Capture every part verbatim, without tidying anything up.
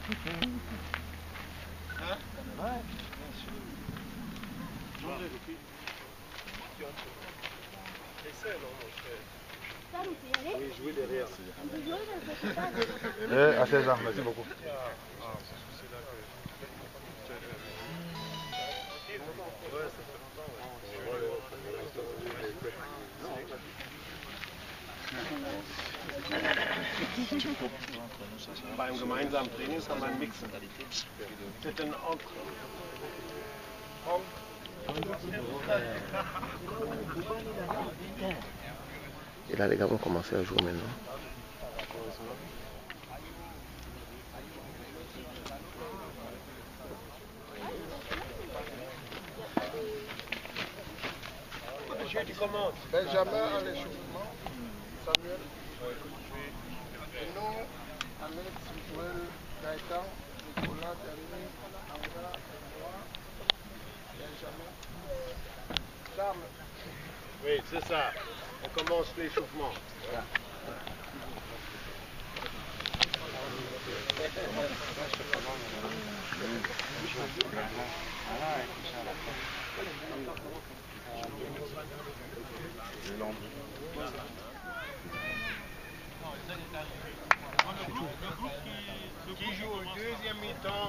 Hein? Ouais. Oui, jouer derrière. Eh, à seize ans, merci beaucoup. Beim gemeinsamen Training kann man mixen. C'est un entre. Et là, les gars vont commencer à jouer maintenant. Tu commences. Benjamin à l'échauffement, Samuel. Et nous, Ahmed, Joël, Gaëtan, Nicolas, Dermy, Anga, Benjamin, Charles. Oui, c'est ça. On commence l'échauffement. Qui joue au deuxième mi-temps?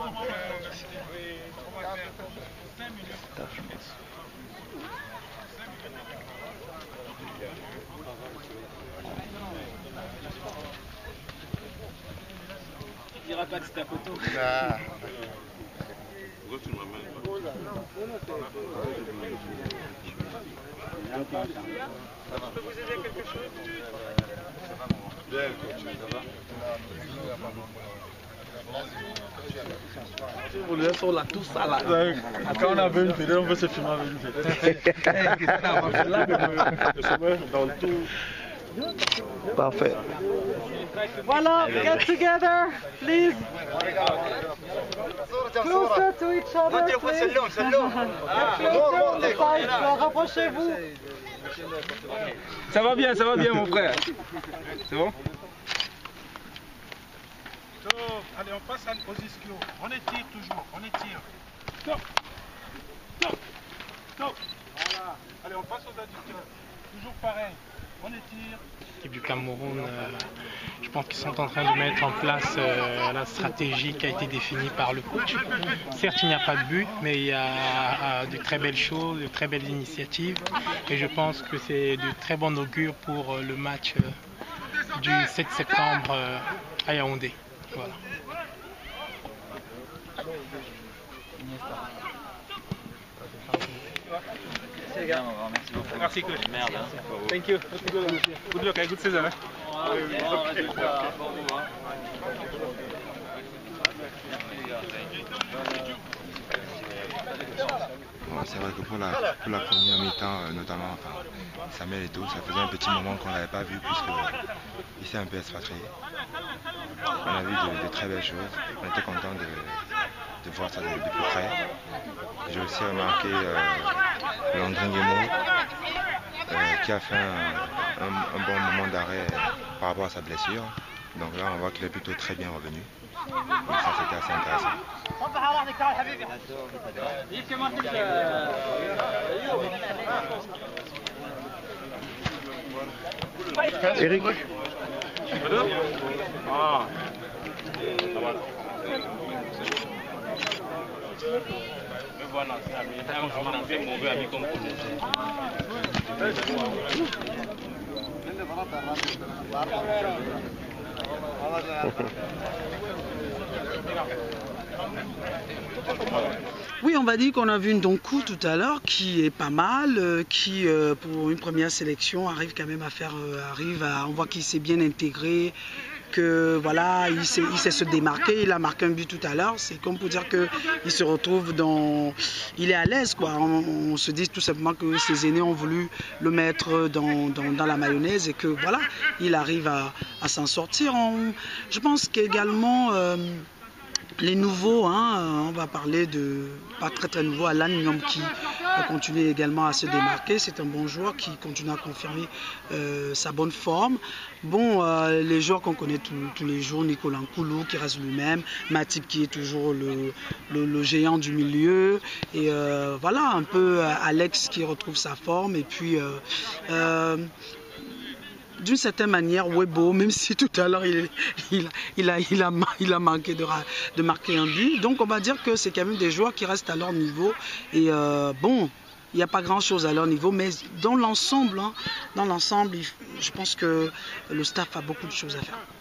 Il dira pas que c'est ta photo. Ah. Je peux vous aider quelque chose? Bien, coach, ça va? Vous le sur la tout ça là. Quand on avait une vidéo, on veut se filmer avec une vidéo. Dans tout. Parfait. Voilà, get together, please. Closer to each other, please. Closer on the side, rapprochez-vous. Ça va bien, ça va bien mon frère. C'est bon? Stop. Allez, on passe à une position. On étire toujours, on étire. Stop. Stop. Stop. Voilà. Allez, on passe aux adducteurs. Toujours pareil. On étire. L'équipe du Cameroun, euh, je pense qu'ils sont en train de mettre en place euh, la stratégie qui a été définie par le coach. Certes, il n'y a pas de but, mais il y a euh, de très belles choses, de très belles initiatives. Et je pense que c'est de très bon augure pour euh, le match euh, du sept septembre euh, à Yaoundé. Voilà. Merci coach. Merde. Thank you. Good luck, good season. Bon, c'est vrai que pour la, pour la première mi-temps, euh, notamment enfin, Samuel et tout, ça faisait un petit moment qu'on ne l'avait pas vu puisqu'il s'est un peu expatrié. On a vu de, de très belles choses, on était content de, de voir ça de, de plus près. J'ai aussi remarqué euh, Landry Nguemo euh, qui a fait un, un, un bon moment d'arrêt par rapport à sa blessure. Donc là on voit qu'il est plutôt très bien revenu. Donc ça c'était assez intéressant. Eric. Ah. Oui, on va dire qu'on a vu Ndonkou tout à l'heure qui est pas mal, euh, qui euh, pour une première sélection arrive quand même à faire, euh, arrive à, on voit qu'il s'est bien intégré, que voilà, il sait, il sait se démarquer, il a marqué un but tout à l'heure, c'est comme pour dire que il se retrouve dans, il est à l'aise quoi. On, on se dit tout simplement que ses aînés ont voulu le mettre dans, dans, dans la mayonnaise et que voilà, il arrive à, à s'en sortir. On, je pense qu'également euh, Les nouveaux, hein, on va parler de, pas très très nouveau, Alan Nyom qui a continué également à se démarquer. C'est un bon joueur qui continue à confirmer euh, sa bonne forme. Bon, euh, les joueurs qu'on connaît tous, tous les jours, Nicolas Nkoulou qui reste lui-même, Matip qui est toujours le, le, le géant du milieu, et euh, voilà, un peu Alex qui retrouve sa forme, et puis... Euh, euh, d'une certaine manière, Webo, même si tout à l'heure il, il, il, a, il, a, il a manqué de, de marquer un but. Donc on va dire que c'est quand même des joueurs qui restent à leur niveau. Et euh, bon, il n'y a pas grand chose à leur niveau, mais dans l'ensemble, hein, dans l'ensemble, je pense que le staff a beaucoup de choses à faire.